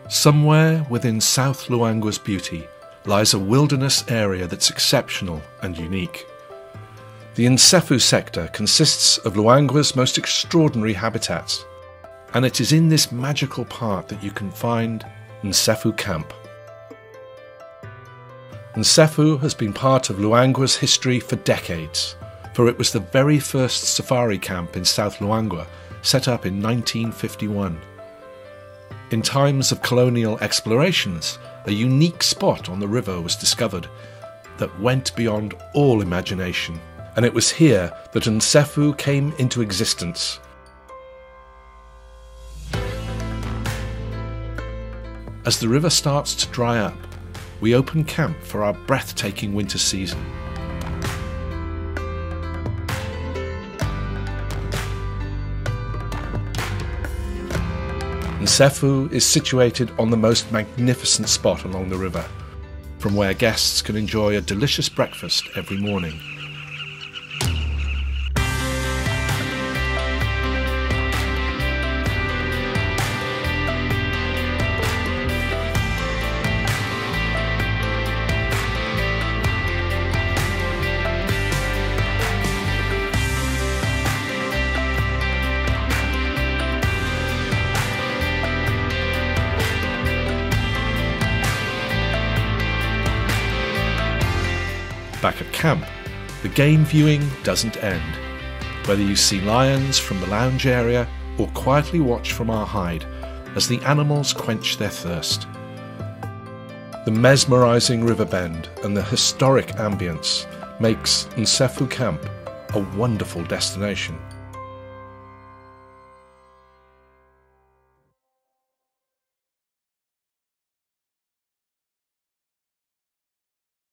Somewhere within South Luangua's beauty lies a wilderness area that's exceptional and unique. The Nsefu sector consists of Luangua's most extraordinary habitats, and it is in this magical part that you can find Nsefu Camp. Nsefu has been part of Luangua's history for decades, for it was the very first safari camp in South Luangua, set up in 1951. In times of colonial explorations, a unique spot on the river was discovered that went beyond all imagination, and it was here that Nsefu came into existence. As the river starts to dry up, we open camp for our breathtaking winter season. Nsefu is situated on the most magnificent spot along the river, from where guests can enjoy a delicious breakfast every morning. Back at camp, the game viewing doesn't end. Whether you see lions from the lounge area or quietly watch from our hide as the animals quench their thirst. The mesmerising river bend and the historic ambience makes Nsefu Camp a wonderful destination.